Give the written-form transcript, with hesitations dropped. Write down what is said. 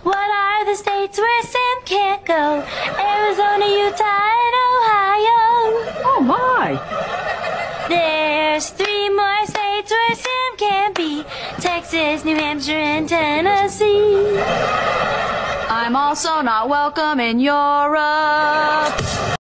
What are the states where Sam can't go? Arizona, Utah, and Ohio. Oh, my. There's 3 more states where Sam can't be. Texas, New Hampshire, and Tennessee. I'm also not welcome in Europe.